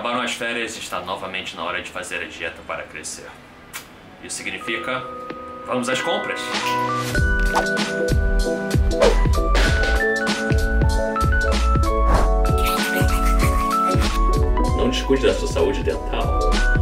Acabaram as férias e está novamente na hora de fazer a dieta para crescer. Isso significa... vamos às compras! Não descuide da sua saúde dental.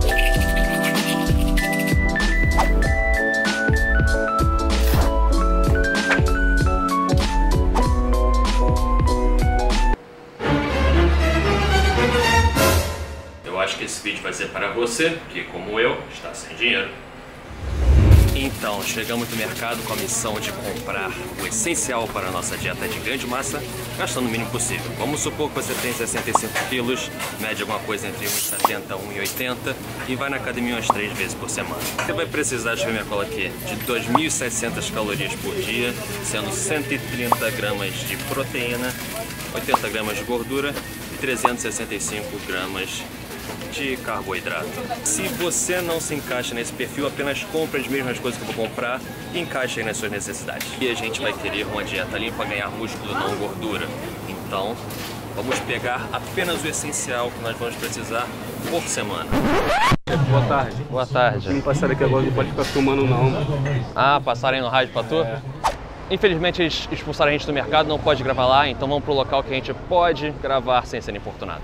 Eu acho que esse vídeo vai ser para você, que como eu, está sem dinheiro. Então, chegamos no mercado com a missão de comprar o essencial para a nossa dieta de ganho de massa, gastando o mínimo possível. Vamos supor que você tem 65 quilos, mede alguma coisa entre 1,70 e 1,80 e vai na academia umas 3 vezes por semana. Você vai precisar, deixa eu ver minha cola aqui, de 2.600 calorias por dia, sendo 130 gramas de proteína, 80 gramas de gordura e 365 gramas de carboidrato. Se você não se encaixa nesse perfil, apenas compre as mesmas coisas que eu vou comprar e encaixe aí nas suas necessidades. E a gente vai querer uma dieta limpa, ganhar músculo, não gordura. Então, vamos pegar apenas o essencial que nós vamos precisar por semana. Boa tarde. Boa tarde. Não passaram aqui agora, não pode ficar filmando não. Ah, passaram aí no rádio pra tu? É. Infelizmente eles expulsaram a gente do mercado, não pode gravar lá, então vamos pro local que a gente pode gravar sem ser importunado.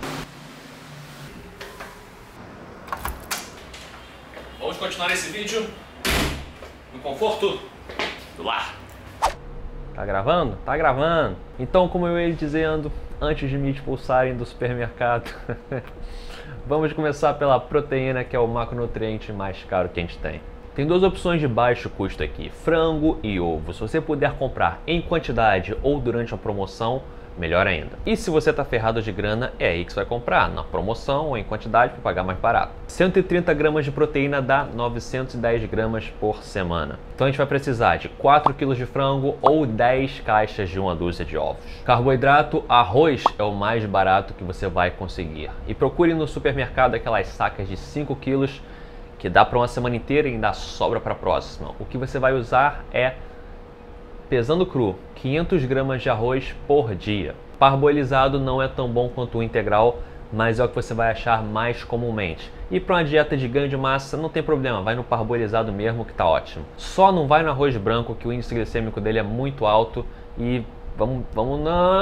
Vamos continuar esse vídeo no conforto do lar. Tá gravando? Tá gravando. Então, como eu ia dizendo, antes de me expulsarem do supermercado, vamos começar pela proteína, que é o macronutriente mais caro que a gente tem. Tem duas opções de baixo custo aqui, frango e ovo. Se você puder comprar em quantidade ou durante a promoção, melhor ainda. E se você tá ferrado de grana, é aí que você vai comprar, na promoção ou em quantidade para pagar mais barato. 130 gramas de proteína dá 910 gramas por semana. Então a gente vai precisar de 4 kg de frango ou 10 caixas de uma dúzia de ovos. Carboidrato, arroz é o mais barato que você vai conseguir. E procure no supermercado aquelas sacas de 5 kg que dá para uma semana inteira e ainda sobra para a próxima. O que você vai usar é, pesando cru, 500 gramas de arroz por dia. Parboilizado não é tão bom quanto o integral, mas é o que você vai achar mais comumente. E para uma dieta de ganho de massa não tem problema, vai no parboilizado mesmo que tá ótimo. Só não vai no arroz branco, que o índice glicêmico dele é muito alto, e vamos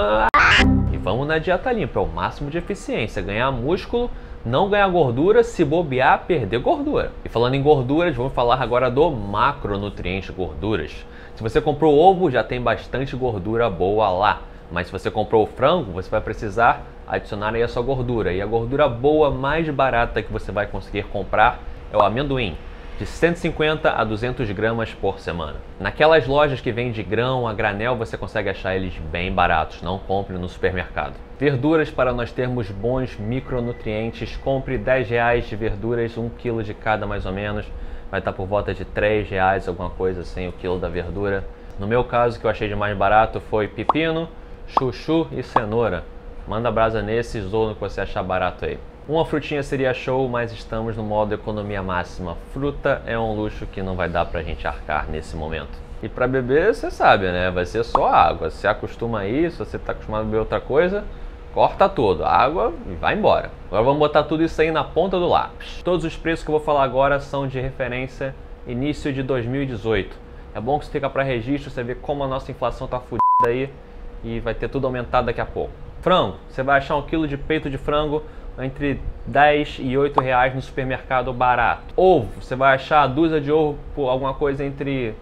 na dieta limpa, é o máximo de eficiência, ganhar músculo, não ganhar gordura, se bobear, perder gordura. E falando em gorduras, vamos falar agora do macronutriente gorduras. Se você comprou ovo, já tem bastante gordura boa lá. Mas se você comprou o frango, você vai precisar adicionar aí a sua gordura. E a gordura boa mais barata que você vai conseguir comprar é o amendoim, de 150 a 200 gramas por semana. Naquelas lojas que vendem grão a granel, você consegue achar eles bem baratos, não compre no supermercado. Verduras, para nós termos bons micronutrientes, compre R$10 de verduras, 1 kg de cada mais ou menos. Vai estar por volta de R$3, alguma coisa assim, o quilo da verdura. No meu caso, o que eu achei de mais barato foi pepino, chuchu e cenoura. Manda brasa nesses ou no que você achar barato aí. Uma frutinha seria show, mas estamos no modo economia máxima. Fruta é um luxo que não vai dar pra gente arcar nesse momento. E pra beber, você sabe, né? Vai ser só água. Se acostuma a isso, se você tá acostumado a beber outra coisa, corta tudo, água e vai embora. Agora vamos botar tudo isso aí na ponta do lápis. Todos os preços que eu vou falar agora são de referência início de 2018. É bom que você fica para registro, você vê como a nossa inflação tá fodida aí e vai ter tudo aumentado daqui a pouco. Frango, você vai achar 1 kg de peito de frango entre 10 e 8 reais no supermercado barato. Ovo, você vai achar a dúzia de ovo por alguma coisa entre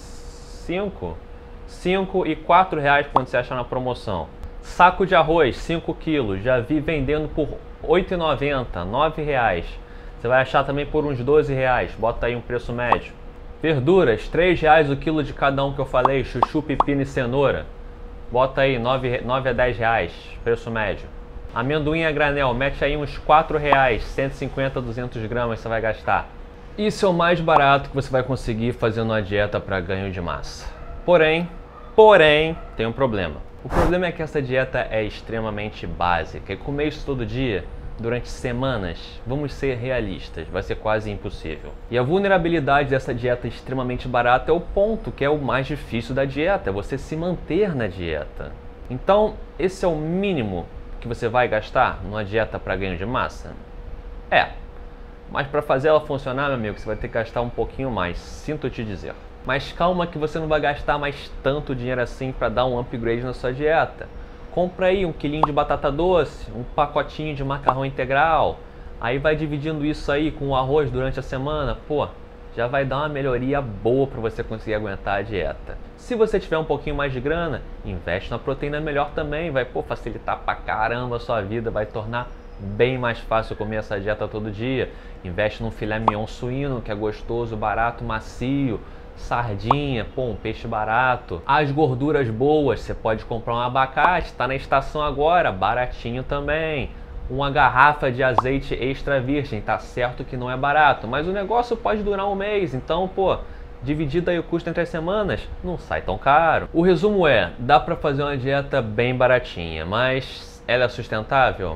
5 e 4 reais quando você achar na promoção. Saco de arroz, 5 kg, já vi vendendo por R$ 8,90, 9 reais. Você vai achar também por uns 12 reais, bota aí um preço médio. Verduras, 3 reais o quilo de cada um que eu falei, chuchu, pepino e cenoura. Bota aí 9 a 10 reais, preço médio. Amendoim a granel, mete aí uns 4 reais, 150 a 200 gramas você vai gastar. Isso é o mais barato que você vai conseguir fazendo uma dieta para ganho de massa. Porém, tem um problema. O problema é que essa dieta é extremamente básica e comer isso todo dia, durante semanas, vamos ser realistas, vai ser quase impossível. E a vulnerabilidade dessa dieta extremamente barata é o ponto que é o mais difícil da dieta, é você se manter na dieta. Então, esse é o mínimo que você vai gastar numa dieta para ganho de massa? Mas para fazer ela funcionar, meu amigo, você vai ter que gastar um pouquinho mais, sinto te dizer. Mas calma que você não vai gastar mais tanto dinheiro assim para dar um upgrade na sua dieta. Compra aí um quilinho de batata doce, um pacotinho de macarrão integral, aí vai dividindo isso aí com o arroz durante a semana, pô, já vai dar uma melhoria boa para você conseguir aguentar a dieta. Se você tiver um pouquinho mais de grana, investe na proteína melhor também, vai facilitar pra caramba a sua vida, vai tornar bem mais fácil comer essa dieta todo dia. Investe num filé mignon suíno, que é gostoso, barato, macio, sardinha, um peixe barato. As gorduras boas, você pode comprar um abacate, tá na estação agora, baratinho também. Uma garrafa de azeite extra virgem, tá certo que não é barato, mas o negócio pode durar um mês, então, dividido aí o custo entre as semanas, não sai tão caro. O resumo é, dá pra fazer uma dieta bem baratinha, mas ela é sustentável?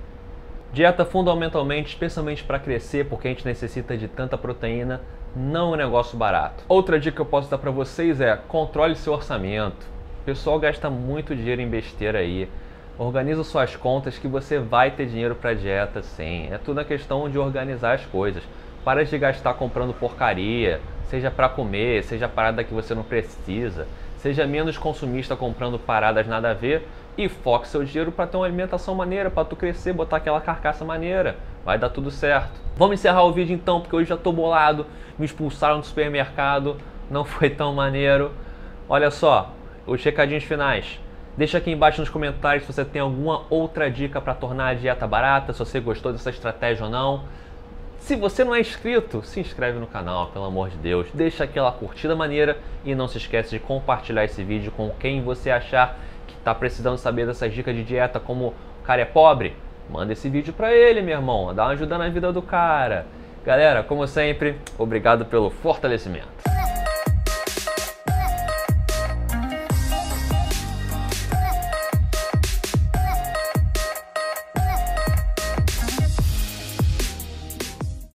Dieta fundamentalmente, especialmente para crescer, porque a gente necessita de tanta proteína, não é um negócio barato. Outra dica que eu posso dar para vocês é, controle seu orçamento. O pessoal gasta muito dinheiro em besteira aí. Organiza suas contas que você vai ter dinheiro para dieta, sim. É tudo a questão de organizar as coisas. Para de gastar comprando porcaria, seja para comer, seja parada que você não precisa. Seja menos consumista comprando paradas nada a ver e foque seu dinheiro para ter uma alimentação maneira, para tu crescer, botar aquela carcaça maneira. Vai dar tudo certo. Vamos encerrar o vídeo então, porque hoje já tô bolado. Me expulsaram do supermercado, não foi tão maneiro. Olha só, os recadinhos finais. Deixa aqui embaixo nos comentários se você tem alguma outra dica para tornar a dieta barata, se você gostou dessa estratégia ou não. Se você não é inscrito, se inscreve no canal, pelo amor de Deus. Deixa aquela curtida maneira e não se esquece de compartilhar esse vídeo com quem você achar que está precisando saber dessas dicas de dieta, como o cara é pobre. Manda esse vídeo para ele, meu irmão. Dá uma ajuda na vida do cara. Galera, como sempre, obrigado pelo fortalecimento.